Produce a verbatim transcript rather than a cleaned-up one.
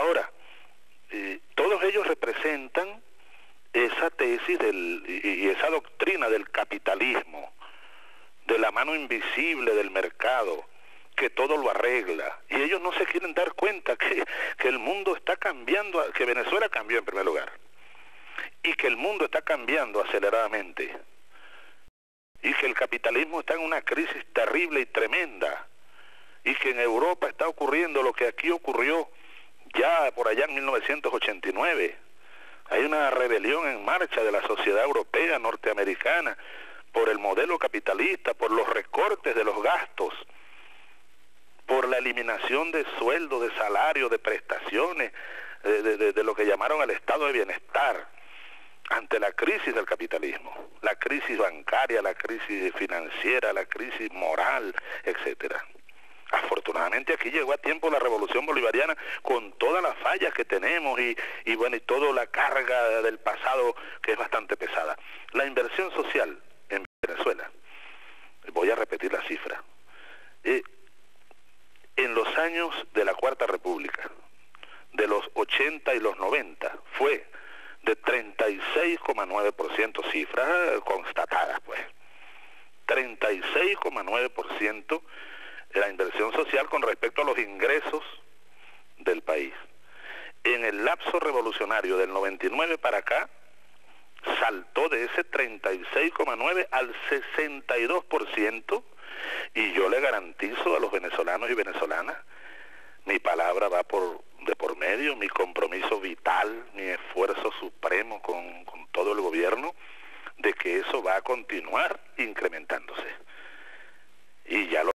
Ahora, eh, todos ellos representan esa tesis del, y, y esa doctrina del capitalismo, de la mano invisible del mercado, que todo lo arregla, y ellos no se quieren dar cuenta que, que el mundo está cambiando, que Venezuela cambió en primer lugar, y que el mundo está cambiando aceleradamente, y que el capitalismo está en una crisis terrible y tremenda, y que en Europa está ocurriendo lo que aquí ocurrió ya por allá en mil novecientos ochenta y nueve. Hay una rebelión en marcha de la sociedad europea, norteamericana, por el modelo capitalista, por los recortes de los gastos, por la eliminación de sueldos, de salarios, de prestaciones, de, de, de lo que llamaron el estado de bienestar, ante la crisis del capitalismo, la crisis bancaria, la crisis financiera, la crisis moral, etcétera. Afortunadamente aquí llegó a tiempo la revolución bolivariana con todas las fallas que tenemos y, y bueno, y toda la carga del pasado que es bastante pesada. La inversión social en Venezuela, voy a repetir la cifra, eh, en los años de la Cuarta República, de los ochenta y los noventa, fue de treinta y seis coma nueve por ciento, cifras constatadas pues, treinta y seis coma nueve por ciento de la inversión social con respecto a los ingresos del país. En el lapso revolucionario del noventa y nueve para acá, saltó de ese treinta y seis coma nueve al sesenta y dos por ciento, y yo le garantizo a los venezolanos y venezolanas, mi palabra va por de por medio, mi compromiso vital, mi esfuerzo supremo con, con todo el gobierno, de que eso va a continuar incrementándose. Y ya lo